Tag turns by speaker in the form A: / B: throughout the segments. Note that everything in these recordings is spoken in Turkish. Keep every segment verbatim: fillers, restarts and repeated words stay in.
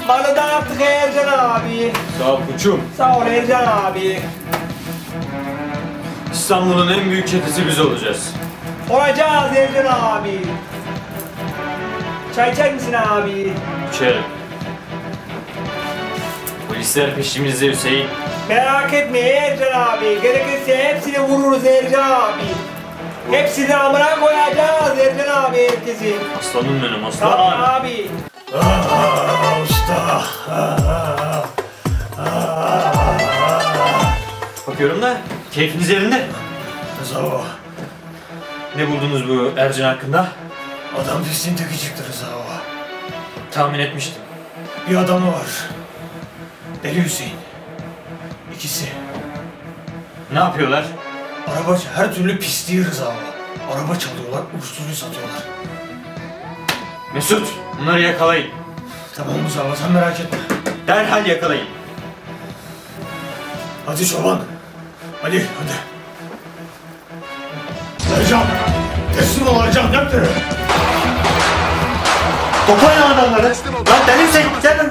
A: Malı dağıttık Ercan abi.
B: Sağ ol koçum.
A: Sağ ol Ercan abi.
B: İstanbul'un en büyük çetesi biz olacağız.
A: Olacağız Ercan abi. Çay içer misin abi?
B: İçerim. Polisler peşimizde Hüseyin.
A: Merak etme Ercan abi. Gerekirse hepsini vururuz Ercan abi. Hepsini amına koyacağız Ercan abi herkesi.
B: Aslanım benim
A: Tamam
B: aslan.
A: abi.
C: Aa, usta. Aa, aa.
B: Bakıyorum da keyfiniz yerinde.
C: Rıza baba,
B: Ne buldunuz bu Ercan hakkında?
C: adam pisliğin teki çıktı Rıza baba.
B: Tahmin etmiştim.
C: Bir adamı var. Deli Hüseyin. İkisi.
B: Ne yapıyorlar?
C: Araba, her türlü pisliği Rıza baba. Araba çalıyorlar, uyuşturucu satıyorlar.
B: Mesut, bunları yakalayın.
C: Tamam Rıza baba, sen merak etme.
B: Derhal yakalayın.
C: Hadi çoban. Ali, hadi. Ercan, teslim ol Ercan, yap dedi.
B: Toplayın adamları. Lan deli Hüseyin, gelin.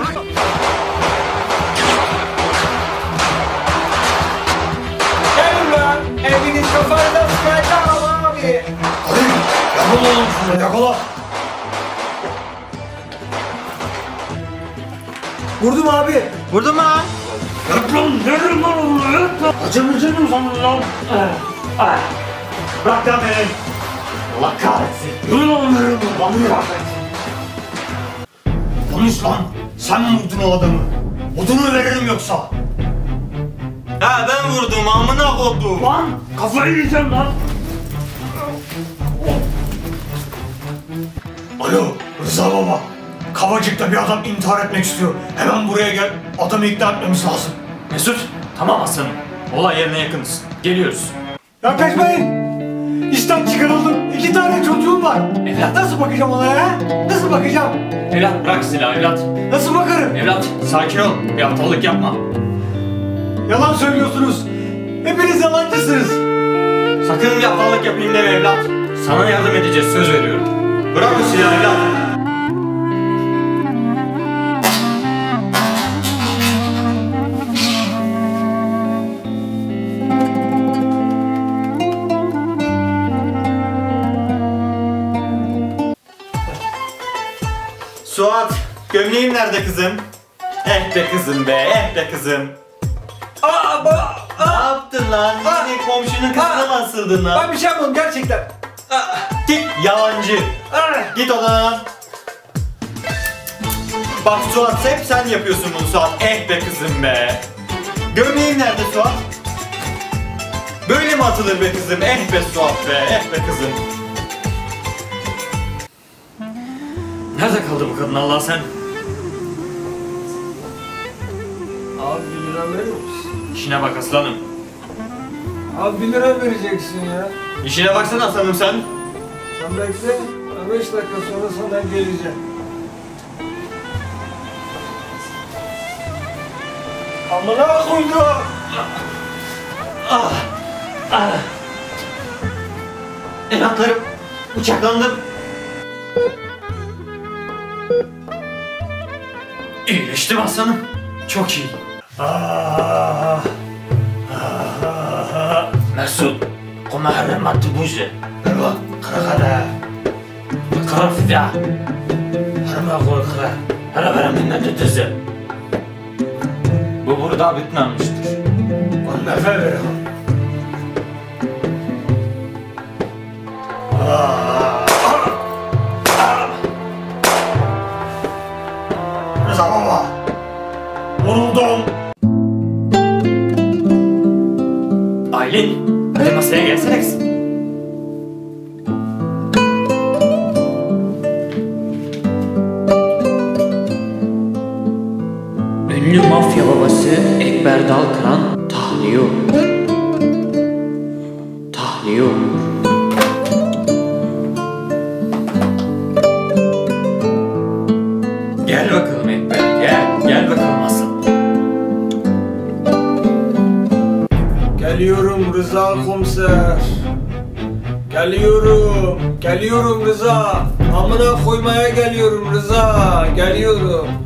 A: Gelin lan. Eviniz kafanıza sıkacağım abi.
C: Hadi, yakala oğlum şunu, yakala.
A: Vurdum abi.
B: Vurdun mu lan?
C: Yak lan, nerede lan onu, yak lan. Acımıcı mı sanın lan?
B: Bırak lan beni. Allah kahretsin.
C: Yürü lan, nerede lan? Konuş lan, sen mi vurdun o adamı? Odunu veririm yoksa.
B: Ha ben vurdum amına koydum.
C: Lan, kafayı yiyeceğim lan. Alo, Rıza baba. Kavacık'ta bir adam intihar etmek istiyor. Hemen buraya gel, adamı ikna etmemiz lazım.
B: Mesut, tamam aslanım. Olay yerine yakınız. Geliyoruz.
A: Yaklaşmayın. İşten çıkarıldım. İki tane çocuğum var.
B: Evlat.
A: Nasıl bakacağım ona ya? Nasıl bakacağım?
B: Evlat bırak silahı evlat.
A: Nasıl bakarım?
B: Evlat sakin ol. Bir aptallık yapma.
A: Yalan söylüyorsunuz. Hepiniz yalancısınız.
B: Sakın bir aptallık yapayım deme evlat. Sana yardım edeceğiz söz veriyorum. Bırak o silahı evlat. Suat, gömleğim nerede kızım? Eh be kızım be, eh be kızım.
A: Aa, ba,
B: Ne
A: aa,
B: yaptın lan?
A: Aa!
B: Yine komşunun kızına mı asıldın lan?
A: ben bir şey yapmadım gerçekten. Aa,
B: Git yalancı.
A: aa.
B: Git odana. Bak Suat hep sen yapıyorsun bunu Suat. Eh be kızım be. Gömleğim nerede Suat? Böyle mi atılır be kızım? Eh be Suat be. Eh be kızım. Nerede kaldı bu kadın Allah sen?
A: Abi bir lira verir misin?
B: İşine bak aslanım.
A: Abi bir lira vereceksin ya.
B: İşine baksana aslanım sen.
A: Sen bekle. Beş dakika sonra sana geleceğim. Amına koydum.
B: Ah. Ah. Evlatlarım bıçaklandım. İyileştim aslanım. Çok iyi.
C: Ah,
B: Mesut, come harremat buze.
C: ver lan, kara kara.
B: Kara fida. Harma koy kara. Hara vera minnet ötesi. Bu burada bitmemiştir.
C: Lan nefer ver lan. Ah, ah. Rıza baba. Vuruldum.
B: Aylin, hadi masaya gelsene kızım.
D: Ünlü mafya babası Ekber Dalkıran tahliye olur. Tahliye olur.
B: Gel bakalım Ekber, gel. Gel bakalım aslan.
A: Geliyorum Rıza komiser. Geliyorum. Geliyorum Rıza. Amına koymaya geliyorum Rıza. Geliyorum.